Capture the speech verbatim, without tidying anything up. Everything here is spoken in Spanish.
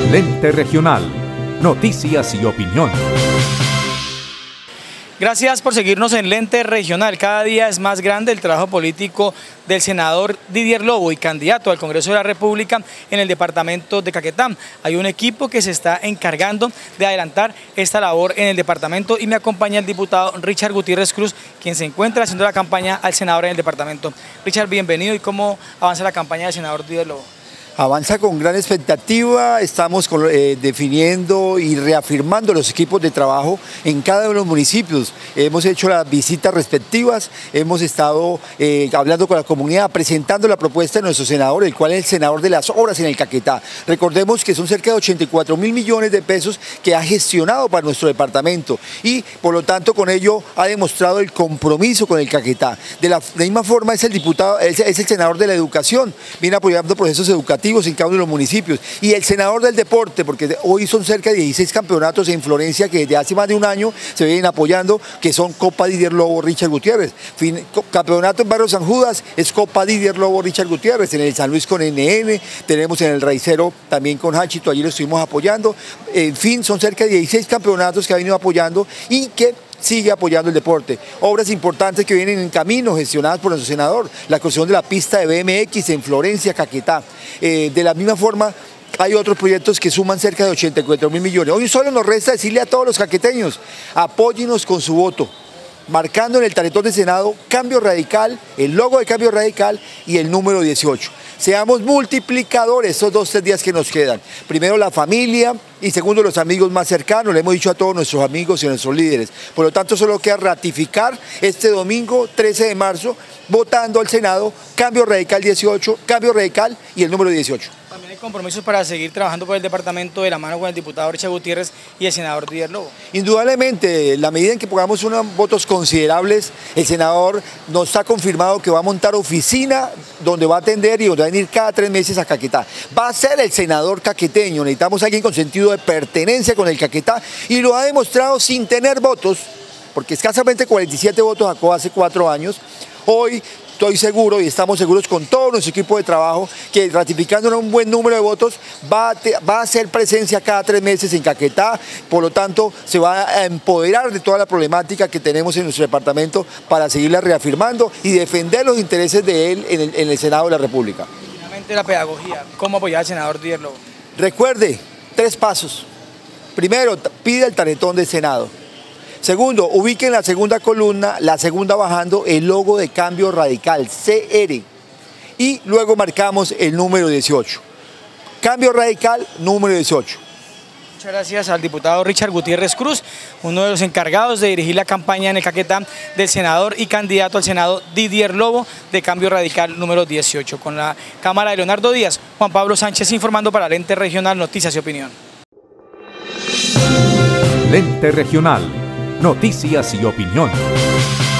Lente Regional. Noticias y opinión. Gracias por seguirnos en Lente Regional. Cada día es más grande el trabajo político del senador Didier Lobo y candidato al Congreso de la República en el departamento de Caquetá. Hay un equipo que se está encargando de adelantar esta labor en el departamento y me acompaña el diputado Richard Gutiérrez Cruz, quien se encuentra haciendo la campaña al senador en el departamento. Richard, bienvenido. ¿Y cómo avanza la campaña del senador Didier Lobo? Avanza con gran expectativa, estamos con, eh, definiendo y reafirmando los equipos de trabajo en cada uno de los municipios. Hemos hecho las visitas respectivas, hemos estado eh, hablando con la comunidad, presentando la propuesta de nuestro senador, el cual es el senador de las obras en el Caquetá. Recordemos que son cerca de ochenta y cuatro mil millones de pesos que ha gestionado para nuestro departamento y por lo tanto con ello ha demostrado el compromiso con el Caquetá. De la, de la misma forma es el diputado, es, es el senador de la educación, viene apoyando procesos educativos en cada uno de los municipios, y el senador del deporte, porque hoy son cerca de dieciséis campeonatos en Florencia que desde hace más de un año se vienen apoyando, que son Copa Didier Lobo Richard Gutiérrez. Fin, campeonato en Barrio San Judas es Copa Didier Lobo Richard Gutiérrez, en el San Luis con N N, tenemos en el Raicero también con Hachito, allí lo estuvimos apoyando. En fin, son cerca de dieciséis campeonatos que ha venido apoyando y que sigue apoyando el deporte. Obras importantes que vienen en camino, gestionadas por nuestro senador, la construcción de la pista de B M X en Florencia, Caquetá. Eh, de la misma forma, hay otros proyectos que suman cerca de ochenta y cuatro mil millones. Hoy solo nos resta decirle a todos los caqueteños, apóyenos con su voto, marcando en el tarjetón del Senado Cambio Radical, el logo de Cambio Radical y el número dieciocho. Seamos multiplicadores estos dos, tres días que nos quedan. Primero la familia y segundo los amigos más cercanos, le hemos dicho a todos nuestros amigos y a nuestros líderes. Por lo tanto, solo queda ratificar este domingo trece de marzo, votando al Senado, Cambio Radical dieciocho, Cambio Radical y el número dieciocho. También hay compromisos para seguir trabajando por el departamento de la mano con el diputado Richard Gutiérrez y el senador Didier Lobo. Indudablemente, en la medida en que pongamos unos votos considerables, el senador nos ha confirmado que va a montar oficina donde va a atender y donde va a venir cada tres meses a Caquetá. Va a ser el senador caqueteño, necesitamos a alguien con sentido de pertenencia con el Caquetá y lo ha demostrado sin tener votos, porque escasamente cuarenta y siete votos sacó hace cuatro años. Hoy estoy seguro y estamos seguros con todo nuestro equipo de trabajo que ratificando un buen número de votos va a, te, va a hacer presencia cada tres meses en Caquetá, por lo tanto se va a empoderar de toda la problemática que tenemos en nuestro departamento para seguirla reafirmando y defender los intereses de él en el, en el Senado de la República. Finalmente la pedagogía, ¿cómo apoyar al senador Didier Lobo? Recuerde, tres pasos. Primero, pide el tarjetón del Senado. Segundo, ubique en la segunda columna, la segunda bajando, el logo de Cambio Radical, C R. Y luego marcamos el número dieciocho. Cambio Radical, número dieciocho. Muchas gracias al diputado Richard Gutiérrez Cruz, uno de los encargados de dirigir la campaña en el Caquetá del senador y candidato al Senado Didier Lobo de Cambio Radical número dieciocho. Con la cámara de Leonardo Díaz, Juan Pablo Sánchez informando para Lente Regional, Noticias y Opinión. Lente Regional. Noticias y opinión.